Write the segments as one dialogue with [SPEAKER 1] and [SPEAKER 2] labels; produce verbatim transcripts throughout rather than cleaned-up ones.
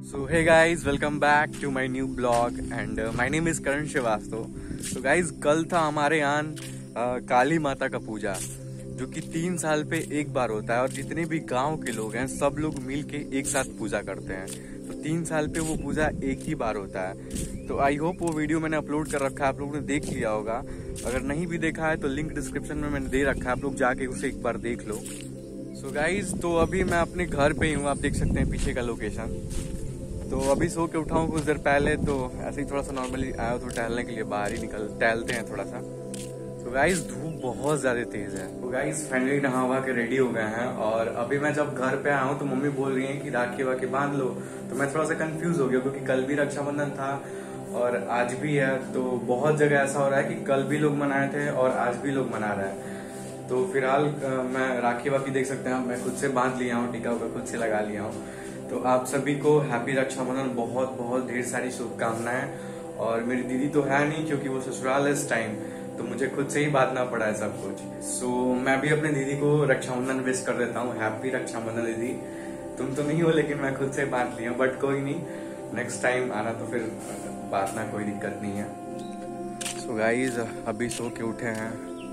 [SPEAKER 1] So hey guys, welcome back to my new blog and uh, my name is Karan Srivastava. So guys, कल था हमारे यहाँ uh, काली माता का पूजा, जो कि तीन साल पे एक बार होता है और जितने भी गांव के लोग हैं सब लोग मिल के एक साथ पूजा करते हैं। तो तीन साल पे वो पूजा एक ही बार होता है। तो आई होप वो वीडियो मैंने अपलोड कर रखा है, आप लोगों ने देख लिया होगा। अगर नहीं भी देखा है तो लिंक डिस्क्रिप्शन में मैंने दे रखा है, आप लोग जाके उसे एक बार देख लो। सो so गाइज, तो अभी मैं अपने घर पे ही हूँ, आप देख सकते हैं पीछे का लोकेशन। तो अभी सो के उठाऊँ कुछ देर पहले, तो ऐसे ही थोड़ा सा नॉर्मली आया तो टहलने के लिए बाहर ही निकल टहलते हैं थोड़ा सा। तो गाइज धूप बहुत ज्यादा तेज है। तो गाइज फाइनली नहा वहा के रेडी हो गए हैं और अभी मैं जब घर पे आया हूँ तो मम्मी बोल रही है कि राखी वाखी बांध लो। तो मैं थोड़ा सा कंफ्यूज हो गया क्योंकि कल भी रक्षाबंधन था और आज भी है। तो बहुत जगह ऐसा हो रहा है कि कल भी लोग मनाए थे और आज भी लोग मना रहे हैं। तो फिलहाल मैं राखी वाखी देख सकते हैं, मैं खुद से बांध लिया हूँ, टीका उका खुद से लगा लिया हूँ। तो आप सभी को हैप्पी रक्षाबंधन, बहुत बहुत ढेर सारी शुभकामनाएं। और मेरी दीदी तो है नहीं क्योंकि वो ससुराल है इस टाइम, तो मुझे खुद से ही बांधना पड़ा है सब कुछ। सो so, मैं भी अपने दीदी को रक्षाबंधन विश कर देता हूँ, हैप्पी रक्षाबंधन दीदी। तुम तो नहीं हो लेकिन मैं खुद से बांध लिया, बट कोई नहीं, नेक्स्ट टाइम आना तो फिर बांधना, कोई दिक्कत नहीं है। सो so गाइज अभी सो के उठे हैं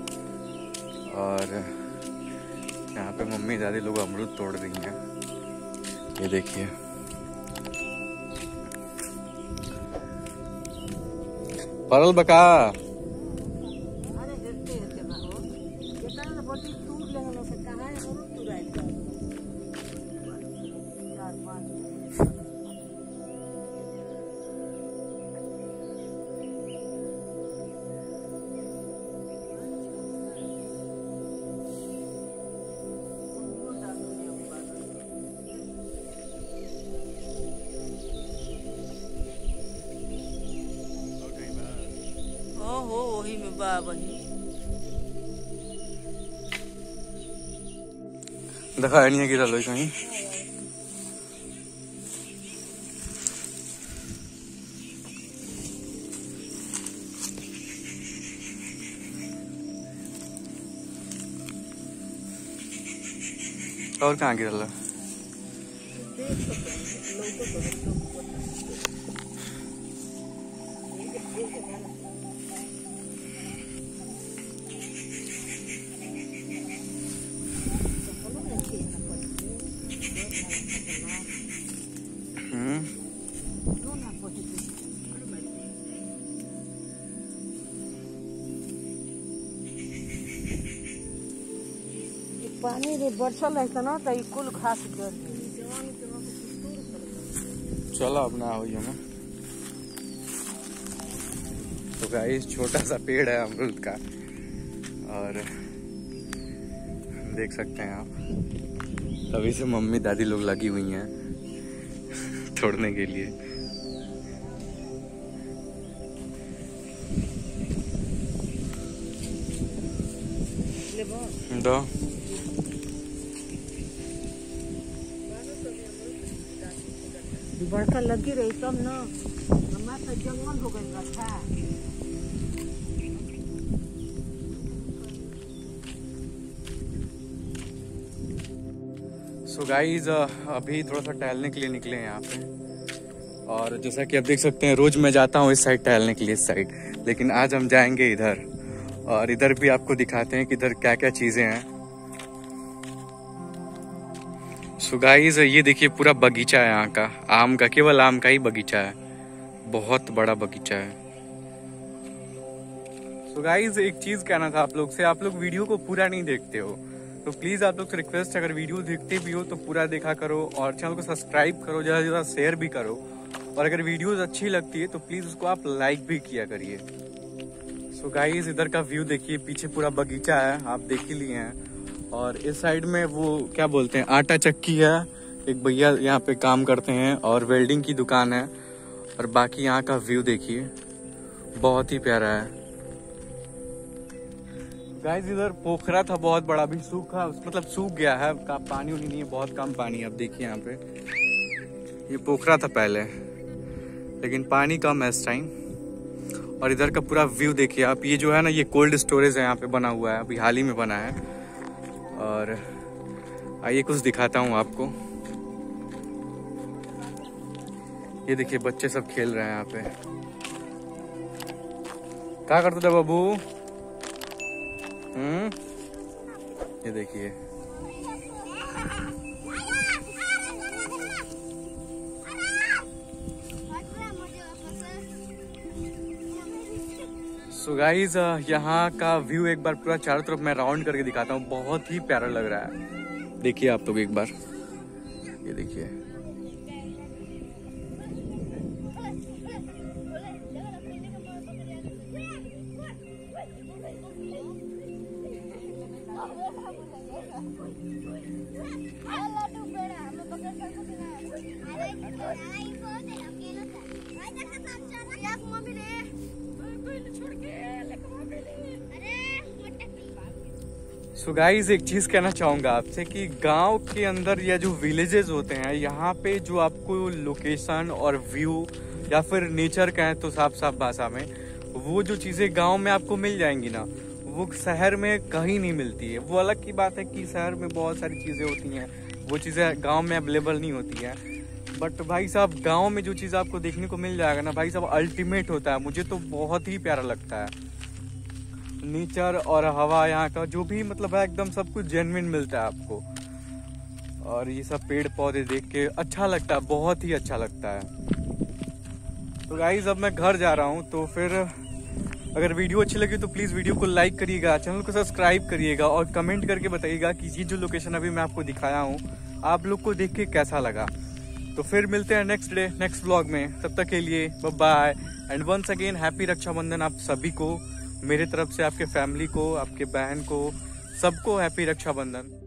[SPEAKER 1] और यहाँ पे मम्मी दादी लोग अमरूद तोड़ रही हैं, ये देखिए। परल बका
[SPEAKER 2] हो वही में बा वही
[SPEAKER 1] देखा नहीं गिरा लो कहीं। और कहाँ गिरा लो?
[SPEAKER 2] पानी रे बरसल है ना तो कुल घास जल
[SPEAKER 1] चलो अपना हो ना। तो गाइस छोटा सा पेड़ है अमरूद का और देख सकते हैं आप, अभी से मम्मी दादी लोग लगी हुई हैं तोड़ने के लिए। दो
[SPEAKER 2] बड़का लगी रही तब ना, हमारा तो जंगल हो गया था।
[SPEAKER 1] सो गाइज अभी थोड़ा सा टहलने के लिए निकले हैं यहाँ पे और जैसा कि आप देख सकते हैं रोज मैं जाता हूँ इस साइड टहलने के लिए, इस साइड, लेकिन आज हम जाएंगे इधर और इधर भी आपको दिखाते हैं कि इधर क्या क्या चीजें हैं। सो गाइस ये देखिए पूरा बगीचा है यहाँ का, आम का, केवल आम का ही बगीचा है, बहुत बड़ा बगीचा है। सो गाइस एक चीज कहना था आप लोग से, आप लोग वीडियो को पूरा नहीं देखते हो, तो प्लीज आप लोग से रिक्वेस्ट है, अगर वीडियो देखते भी हो तो पूरा देखा करो और चैनल को सब्सक्राइब करो, ज्यादा से ज्यादा शेयर भी करो और अगर वीडियोस अच्छी लगती है तो प्लीज उसको आप लाइक भी किया करिए। सो गाइस इधर का व्यू देखिए, पीछे पूरा बगीचा है, आप देख ही लिए हैं। और इस साइड में वो क्या बोलते हैं, आटा चक्की है, एक भैया यहाँ पे काम करते हैं और वेल्डिंग की दुकान है। और बाकी यहाँ का व्यू देखिए, बहुत ही प्यारा है। गाइस इधर पोखरा था बहुत बड़ा, भी सूखा, मतलब सूख गया है, का पानी उनी नहीं है, बहुत कम पानी है। अब देखिए यहाँ पे ये पोखरा था पहले, लेकिन पानी कम है इस टाइम। और इधर का पूरा व्यू देखिए आप, ये जो है ना ये कोल्ड स्टोरेज है, यहाँ पे बना हुआ है, अभी हाल ही में बना है। और आइए कुछ दिखाता हूँ आपको। ये देखिए बच्चे सब खेल रहे हैं यहाँ पे। क्या करते थे बाबू? हम्म ये देखिए। सो गाइज यहाँ का व्यू एक बार पूरा चारों तरफ मैं राउंड करके दिखाता हूँ, बहुत ही प्यारा लग रहा है। देखिए आप लोग एक बार, ये देखिए। सो गाइज एक चीज कहना चाहूंगा आपसे कि गांव के अंदर या जो विलेजेस होते हैं यहाँ पे जो आपको लोकेशन और व्यू या फिर नेचर कहें तो साफ साफ भाषा में, वो जो चीजें गांव में आपको मिल जाएंगी ना, वो शहर में कहीं नहीं मिलती है। वो अलग की बात है कि शहर में बहुत सारी चीजें होती हैं, वो चीजें गांव में अवेलेबल नहीं होती हैं। बट भाई साहब गांव में जो चीज आपको देखने को मिल जाएगा ना भाई साहब, अल्टीमेट होता है। मुझे तो बहुत ही प्यारा लगता है। नेचर और हवा यहाँ का जो भी मतलब है, एकदम सब कुछ जेन्युइन मिलता है आपको। और ये सब पेड़ पौधे देख के अच्छा लगता है, बहुत ही अच्छा लगता है। तो गाइस अब मैं घर जा रहा हूँ, तो फिर अगर वीडियो अच्छी लगी तो प्लीज वीडियो को लाइक करिएगा, चैनल को सब्सक्राइब करिएगा और कमेंट करके बताइएगा कि ये जो लोकेशन अभी मैं आपको दिखाया हूँ आप लोग को देख के कैसा लगा। तो फिर मिलते हैं नेक्स्ट डे नेक्स्ट व्लॉग में। तब तक के लिए bye bye and once again happy Rakshabandhan आप सभी को, मेरे तरफ से आपके फैमिली को, आपके बहन को, सबको हैप्पी रक्षाबंधन।